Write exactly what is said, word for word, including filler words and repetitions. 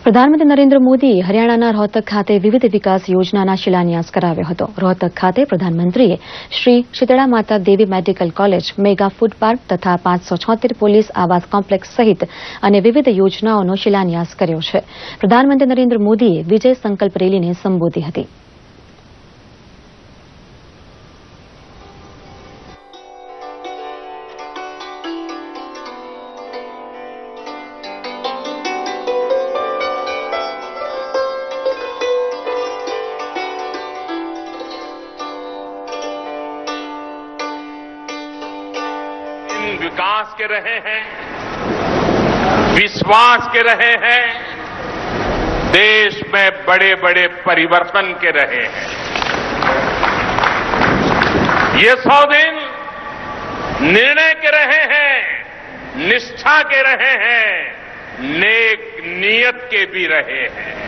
પ્રધાનમંત્રી નરેન્દ્ર મોદીએ હરિયાણાના રોહતક ખાતે વિવિધ વિકાસ યોજનાના શિલાન્યાસ કરાવ્યો હતો. રોહતક ખાતે પ્રધાનમંત્રીએ Shri Sheetla Mata Devi medical college, mega food park તથા પાંચસો છોતેર પોલીસ આવાસ કોમ્પ્લેક્સ સહિત અને વિવિધ યોજનાઓનો શિલાન્યાસ કર્યો છે. પ્રધાનમંત્રી નરેન્દ્ર મોદીએ વિજય સંકલ્પ રેલીને સંબોધી હતી. विकास के रहे हैं, विश्वास के रहे हैं, देश में बड़े बड़े परिवर्तन के रहे हैं. ये सौ दिन निर्णय के रहे हैं, निष्ठा के रहे हैं, नेक नियत के भी रहे हैं.